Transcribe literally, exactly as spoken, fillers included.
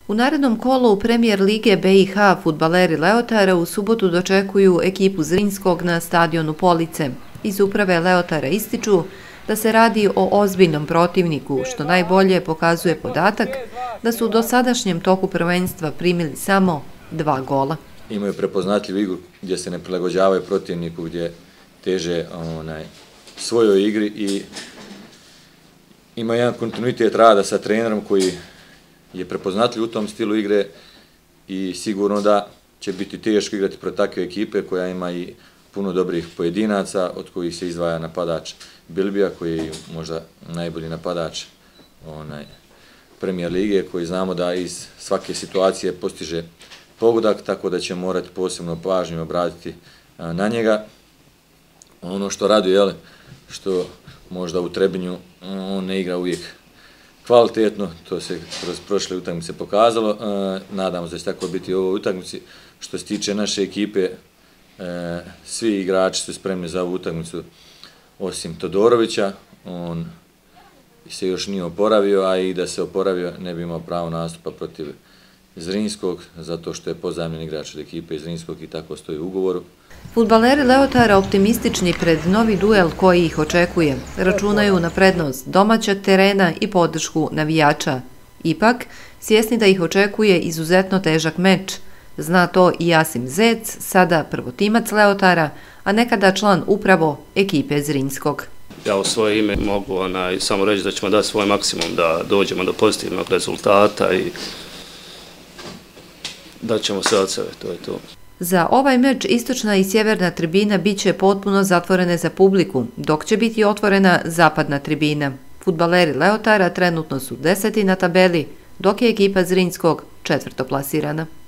U narednom kolu Premijer lige B i H fudbaleri Leotara u subotu dočekuju ekipu Zrinjskog na stadionu Police. Iz uprave Leotara ističu da se radi o ozbiljnom protivniku, što najbolje pokazuje podatak da su u dosadašnjem toku prvenstva primili samo dva gola. Imaju prepoznatljivu igru gdje se ne prilagođavaju protivniku, gdje teže onaj, svojoj igri i ima jedan kontinuitet rada sa trenerom koji je prepoznatljiv u tom stilu igre i sigurno da će biti teško igrati protiv takve ekipe koja ima i puno dobrih pojedinaca, od kojih se izdvaja napadač Bilbija, koji je možda najbolji napadač onaj, Premijer lige, koji znamo da iz svake situacije postiže pogodak, tako da će morati posebno pažnju obratiti na njega. Ono što raduje, jel, što možda u Trebinju on ne igra uvijek kvalitetno, to se kroz prošle utakmice pokazalo. Nadamo se da će tako biti u ovoj utakmici. Što se tiče naše ekipe, svi igrači su spremni za ovu utakmicu osim Todorovića. On se još nije oporavio, a i da se oporavio ne bi imao pravo nastupa protiv Zrinjskog, zato što je pozajmljen igrač od ekipe iz Zrinjskog i tako stoji u ugovoru. Fudbaleri Leotara optimistični pred novi duel koji ih očekuje. Računaju na prednost domaćeg terena i podršku navijača. Ipak, svjesni da ih očekuje izuzetno težak meč. Zna to i Jasim Zec, sada prvotimac Leotara, a nekada član upravo ekipe Zrinjskog. Ja u svoje ime mogu onaj, samo reći da ćemo dati svoj maksimum da dođemo do pozitivnog rezultata i da ćemo sve od sebe, to je to. Za ovaj meč istočna i sjeverna tribina bit će potpuno zatvorene za publiku, dok će biti otvorena zapadna tribina. Fudbaleri Leotara trenutno su deseti na tabeli, dok je ekipa Zrinjskog četvrtoplasirana.